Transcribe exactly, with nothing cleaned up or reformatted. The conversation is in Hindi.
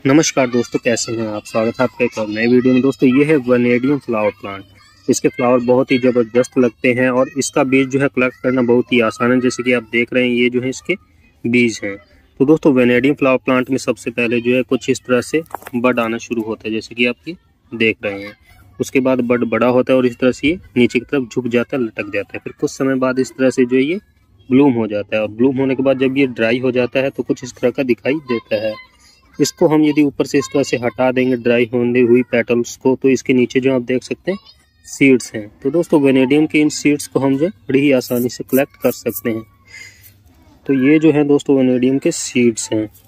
नमस्कार दोस्तों, कैसे हैं आप। स्वागत है आपका एक और नए वीडियो में। दोस्तों ये है वेनेडियम फ्लावर प्लांट। इसके फ्लावर बहुत ही ज़बरदस्त लगते हैं और इसका बीज जो है कलेक्ट करना बहुत ही आसान है। जैसे कि आप देख रहे हैं, ये जो है इसके बीज हैं। तो दोस्तों वेनेडियम फ्लावर प्लांट में सबसे पहले जो है कुछ इस तरह से बड आना शुरू होता है, जैसे कि आप ये देख रहे हैं। उसके बाद बड बड़ा होता है और इस तरह से ये नीचे की तरफ झुक जाता है, लटक जाता है। फिर कुछ समय बाद इस तरह से जो है ये ब्लूम हो जाता है और ब्लूम होने के बाद जब ये ड्राई हो जाता है तो कुछ इस तरह का दिखाई देता है। इसको हम यदि ऊपर से इस तरह से हटा देंगे ड्राई होने हुई पेटल्स को, तो इसके नीचे जो आप देख सकते हैं सीड्स हैं। तो दोस्तों वेनेडियम के इन सीड्स को हम जो बड़ी ही आसानी से कलेक्ट कर सकते हैं। तो ये जो है दोस्तों वेनेडियम के सीड्स हैं।